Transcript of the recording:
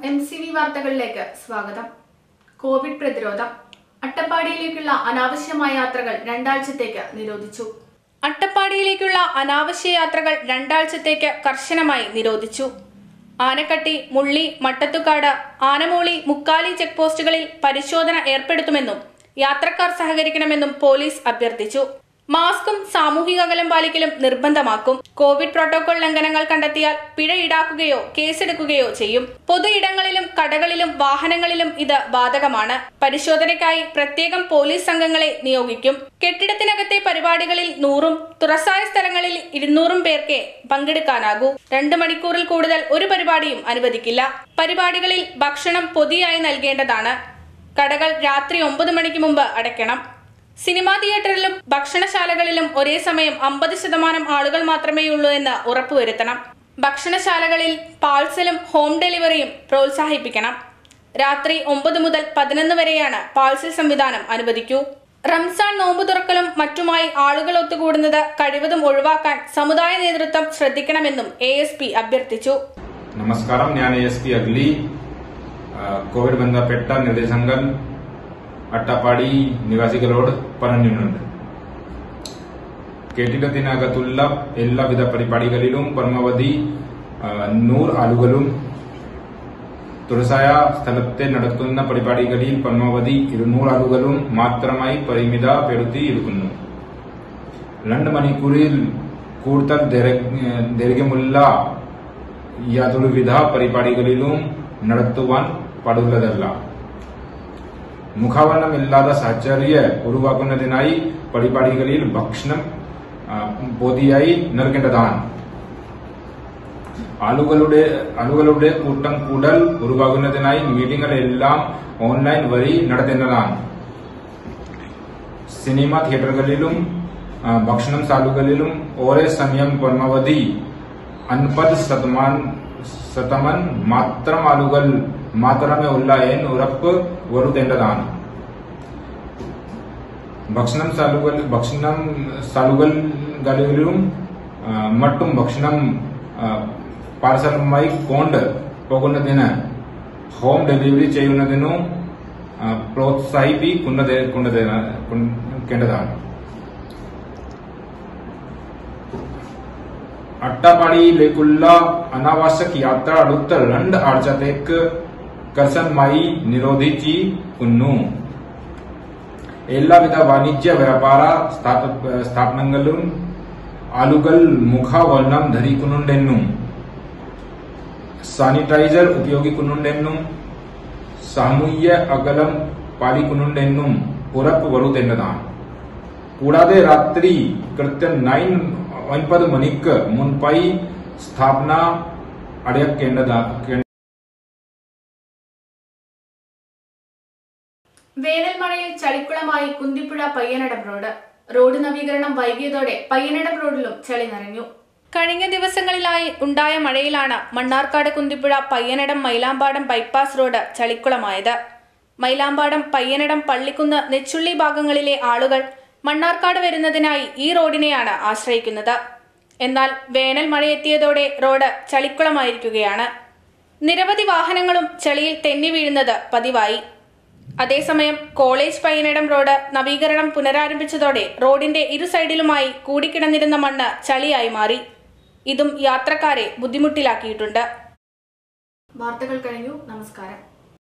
MCV വാർത്തകളിലേക്ക് സ്വാഗതം. Covid പ്രതിരോധം. അട്ടപ്പാടിയിലേക്കുള്ള അനാവശ്യമായ യാത്രകൾ 2 ആഴ്ചത്തേക്ക് നിരോധിച്ചു. അട്ടപ്പാടിയിലേക്കുള്ള അനാവശ്യ യാത്രകൾ 2 ആഴ്ചത്തേക്ക് കർശനമായി നിരോധിച്ചു. ആനക്കട്ടി, മുള്ളി, മട്ടത്തുകാട്, ആനമൂളി, മുക്കാലി ചെക്ക് പോസ്റ്റുകളിൽ പരിശോധന ഏർപ്പെടുത്തുമെന്നും യാത്രക്കാർ സഹകരിക്കണമെന്നും പോലീസ് അഭ്യർത്ഥിച്ചു. മാസ്കും സാമൂഹിക അകലം പാലിക്കലും നിർബന്ധമാക്കും. കോവിഡ് പ്രോട്ടോകോൾ ലംഘനങ്ങൾ കണ്ടെത്തിയാൽ പിഴ ഈടാക്കുകയോ കേസെടുക്കുകയോ ചെയ്യും. പൊതു ഇടങ്ങളിലും കടകളിലും വാഹനങ്ങളിലും ഇത് ബാധകമാണ്. പരിശോധനയ്ക്കായി പ്രത്യേകം പോലീസ് സംഘങ്ങളെ നിയോഗിക്കും. കെട്ടിടത്തിനകത്തെ പരിപാടികളിൽ 100ഉം തുറസായ സ്ഥലങ്ങളിൽ 200ഉം പേർക്ക് പങ്കെടുക്കാനാകൂ. 2 മണിക്കൂറിൽ കൂടുതൽ ഒരു പരിപാടിയും അനുവദിക്കില്ല. പരിപാടികളിൽ ഭക്ഷണം പൊതിയായി നൽകേണ്ടതാണ്. കടകൾ രാത്രി 9 മണിക്ക് മുമ്പ് അടയ്ക്കണം. സിനിമാ തിയേറ്ററിലും ഭക്ഷണശാലകളിലും ഒരേ സമയം 50% ആളുകൾ മാത്രമേയുള്ളൂ എന്ന് ഉറപ്പുവരുത്തണം. ഭക്ഷണശാലകളിൽ പാഴ്സലും ഹോം ഡെലിവറിയും പ്രോത്സാഹിപ്പിക്കണം. രാത്രി 9 മുതൽ 11 വരെയാണ് പാഴ്സൽ സംവിധാനം അനുവദിക്കൂ. റംസാൻ നോമ്പ് തുറക്കലും മറ്റുമായി ആളുകൾ ഒത്തുകൂടുന്നത് കഴിവതും ഒഴിവാക്കാൻ സമുദായ നേതൃത്വം ശ്രദ്ധിക്കണമെന്നും ASP അഭ്യർത്ഥിച്ചു. നമസ്കാരം, ഞാൻ ASP അഗ്ലി. കോവിഡ് ബന്ധപ്പെട്ട നിർദ്ദേശങ്ങൾ അട്ടപ്പാടി നിവാസികളോട് പറഞ്ഞിട്ടുണ്ട്. കെട്ടിടത്തിനകത്തുള്ള എല്ലാവിധ പരിപാടികളിലും പരമാവധി 100 ആളുകളും, തുറസായ സ്ഥലത്തെ നടക്കുന്ന പരിപാടികളിൽ പരമാവധി 200 ആളുകളും മാത്രമായി പരിമിതപ്പെടുത്തിയിരിക്കുന്നു. 2 മണിക്കൂറിൽ കൂടുതൽ ദൈർഘ്യമുള്ള യാതൊരുവിധ പരിപാടികളിലും നടത്തുവാൻ പാടുള്ളതല്ല. മുഖാവരണമില്ലാത്ത സാഹചര്യം ഒഴിവാക്കുന്നതിനായി പരിപാടികളിൽ ഭക്ഷണം പൊതിയായി നൽകേണ്ടതാണ്. ആളുകളുടെ കൂട്ടം കൂടൽ ഒഴിവാക്കുന്നതിനായി മീറ്റിംഗുകളെല്ലാം ഓൺലൈൻ വഴി നടത്തേണ്ടതാണ്. സിനിമാ തിയേറ്ററുകളിലും ഭക്ഷണശാലകളിലും ഒരേ സമയം പരമാവധി 50% മാത്രം ആളുകൾ മാത്രമേ ഉള്ള എന്ന് ഉറപ്പ് വരുത്തേണ്ടതാണ്. ഭക്ഷണശാലകളിലും മറ്റും ഭക്ഷണം പാർസലുമായി കൊണ്ട് പോകുന്നതിന് ഹോം ഡെലിവറി ചെയ്യുന്നതിനും പ്രോത്സാഹിപ്പിക്കേണ്ടതാണ്. അട്ടപ്പാടിയിലേക്കുള്ള അനാവശ്യ യാത്ര അടുത്ത 2 ആഴ്ചത്തേക്ക് കർശനമായി നിരോധിച്ചിരിക്കുന്നു. എല്ലാവിധ വാണിജ്യ വ്യാപാര സ്ഥാപനങ്ങളും ആളുകൾ മുഖാവരണം ധരിക്കുന്നുണ്ടെന്നും സാനിറ്റൈസർ ഉപയോഗിക്കുന്നുണ്ടെന്നും സാമൂഹ്യ അകലം പാലിക്കുന്നുണ്ടെന്നും ഉറപ്പ് വരുത്തേണ്ടതാണ്. കൂടാതെ രാത്രി കൃത്യം 9 മണിക്ക് മുൻപായി സ്ഥാപന അടയ്ക്കേണ്ടതാണ്. വേനൽ മഴയിൽ ചളിക്കുളമായി കുന്തിപ്പുഴ പയ്യനടം റോഡ് നവീകരണം വൈകിയതോടെ പയ്യനടം റോഡിലും ചളി നിറഞ്ഞു. കഴിഞ്ഞ ദിവസങ്ങളിലായി ഉണ്ടായ മഴയിലാണ് മണ്ണാർക്കാട് കുന്തിപ്പുഴ പയ്യനടം മൈലാമ്പാടം ബൈപ്പാസ് റോഡ് ചളിക്കുളമായത്. മൈലാമ്പാടം പയ്യനടം പള്ളിക്കുന്ന് നെച്ചുള്ളി ഭാഗങ്ങളിലെ ആളുകൾ മണ്ണാർക്കാട് വരുന്നതിനായി ഈ റോഡിനെയാണ് ആശ്രയിക്കുന്നത്. എന്നാൽ വേനൽ മഴയെത്തിയതോടെ റോഡ് ചളിക്കുളമായിരിക്കുകയാണ്. നിരവധി വാഹനങ്ങളും ചളിയിൽ തെന്നി വീഴുന്നത് പതിവായി. അതേസമയം കോളേജ് പയ്യനടം റോഡ് നവീകരണം പുനരാരംഭിച്ചതോടെ റോഡിന്റെ ഇരു സൈഡിലുമായി കൂടിക്കിടന്നിരുന്ന മണ്ണ് ചളിയായി മാറി. ഇതും യാത്രക്കാരെ ബുദ്ധിമുട്ടിലാക്കിയിട്ടുണ്ട്. വാർത്തകൾ കഴിഞ്ഞു. നമസ്കാരം.